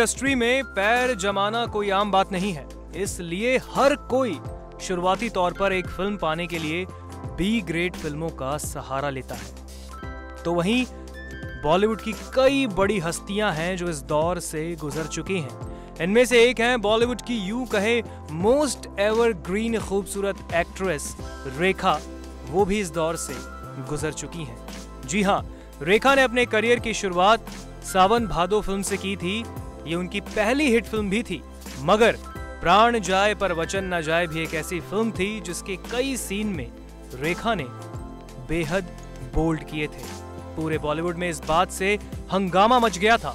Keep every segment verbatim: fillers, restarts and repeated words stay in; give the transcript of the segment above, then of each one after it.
Industry में पैर जमाना कोई आम बात नहीं है, इसलिए हर कोई शुरुआती तौर पर एक फिल्म पाने के लिए बी ग्रेड फिल्मों का सहारा लेता है। तो वहीं बॉलीवुड की कई बड़ी हस्तियां हैं जो इस दौर से गुजर चुकी हैं। इनमें से एक हैं बॉलीवुड की यूं कहे मोस्ट एवरग्रीन खूबसूरत एक्ट्रेस रेखा। वो भी इस दौर से गुजर चुकी हैं। जी हां, रेखा ने अपने करियर की शुरुआत सावन भादो फिल्म से की थी। ये उनकी पहली हिट फिल्म भी थी। मगर प्राण जाए पर वचन न जाए भी एक ऐसी फिल्म थी जिसके कई सीन में रेखा ने बेहद बोल्ड किए थे। पूरे बॉलीवुड में इस बात से हंगामा मच गया था।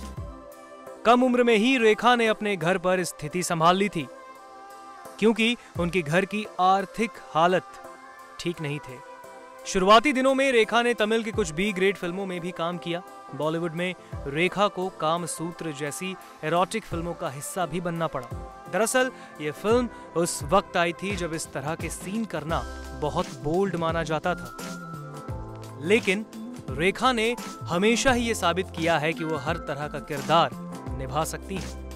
कम उम्र में ही रेखा ने अपने घर पर स्थिति संभाल ली थी, क्योंकि उनकी घर की आर्थिक हालत ठीक नहीं थे। शुरुआती दिनों में रेखा ने तमिल की कुछ बी ग्रेड फिल्मों में भी काम किया। बॉलीवुड में रेखा को कामसूत्र जैसी एरोटिक फिल्मों का हिस्सा भी बनना पड़ा। दरअसल ये फिल्म उस वक्त आई थी जब इस तरह के सीन करना बहुत बोल्ड माना जाता था। लेकिन रेखा ने हमेशा ही ये साबित किया है कि वो हर तरह का किरदार निभा सकती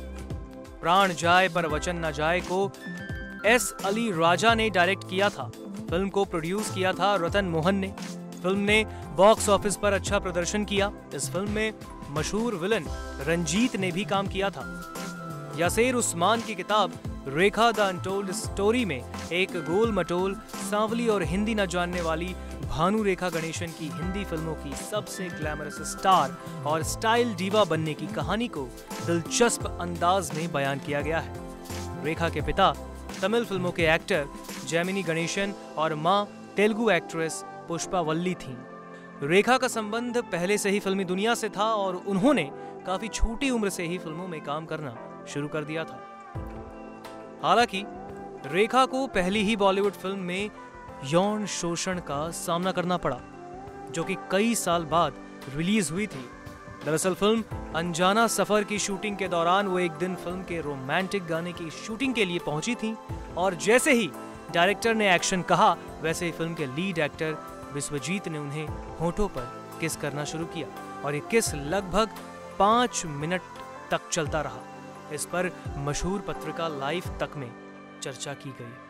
है। प्राण जाए पर वचन न जाए को एस अली राजा ने डायरेक्ट किया था। फिल्म को प्रोड्यूस किया था रतन मोहन ने। फिल्म ने बॉक्स ऑफिस पर अच्छा प्रदर्शन किया। इस फिल्म में मशहूर विलन रंजीत ने भी काम किया था। यासेर उस्मान की किताब रेखा द अनटोल्ड स्टोरी में एक गोल मटोल, सांवली और हिंदी न जानने वाली भानु रेखा गणेशन की हिंदी फिल्मों की सबसे ग्लैमरस स्टार और स्टाइल डीवा बनने की कहानी को दिलचस्प अंदाज में बयान किया गया है। रेखा के पिता तमिल फिल्मों के एक्टर जैमिनी गणेशन और मां तेलुगु एक्ट्रेस पुष्पा वल्ली थीं। रेखा का संबंध पहले से ही फिल्मी दुनिया से था और उन्होंने काफी छोटी उम्र से ही फिल्मों में काम करना शुरू कर दिया था। हालांकि रेखा को पहली ही बॉलीवुड फिल्म में यौन शोषण का सामना करना पड़ा, जो कि कई साल बाद रिलीज हुई थी। दरअसल फिल्म अनजाना सफर की शूटिंग के दौरान वो एक दिन फिल्म के रोमांटिक गाने की शूटिंग के लिए पहुंची थी और जैसे ही डायरेक्टर ने एक्शन कहा, वैसे ही फिल्म के लीड एक्टर विश्वजीत ने उन्हें होठों पर किस करना शुरू किया और ये किस लगभग पांच मिनट तक चलता रहा। इस पर मशहूर पत्रिका लाइफ तक में चर्चा की गई।